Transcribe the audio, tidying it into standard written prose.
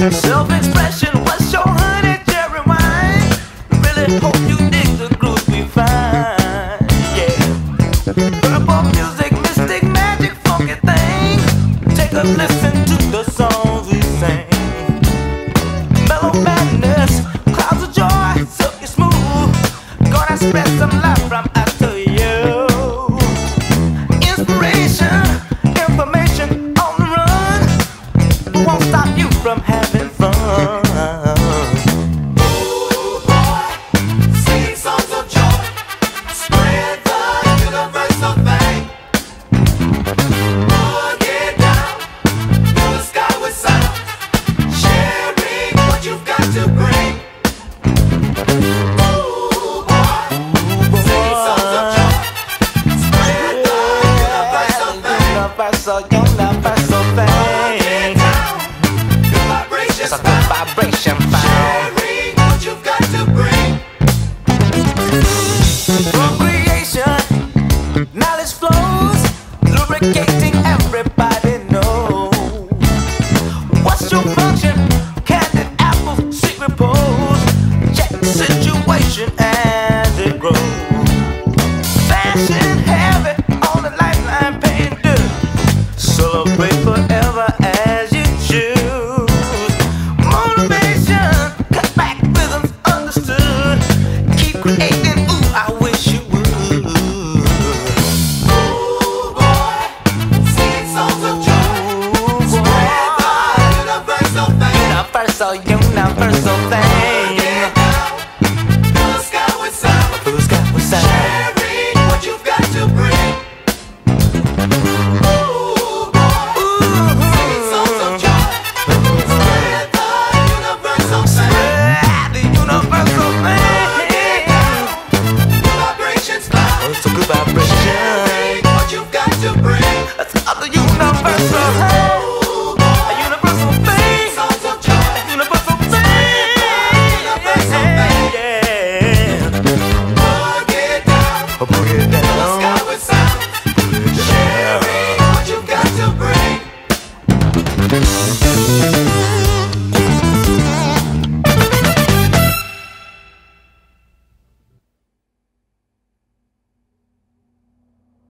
Self-expression was your honey cherry wine. Really hope you dig the groove we find. Yeah. Purple music, mystic magic, funky thing. Take a listen to the songs we sing. Mellow madness, clouds of joy, silky smooth. Gonna spread some love from us to you. Inspiration, information on the run. Won't stop you from having fun. Ooh, boy, sing songs of joy, spread the universal thing. Get down to the sky with sound, sharing what you've got to bring. Ooh, boy, sing songs of joy, spread the universal thing. Universal thing. Get down, good vibrations It's a good found, vibration found. sharing what you've got to bring. From creation, knowledge flows, lubricating everybody knows. What's your function? Candied apple, sweet repose. Check the situation as it grows. Fashion heavy on the lifeline, paying due. Celebrate forever as you choose. Motivation, cut back rhythms understood. Keep creating, ooh, I wish you would. Ooh, boy, sing songs of joy, spread the universal thing. Universal thing.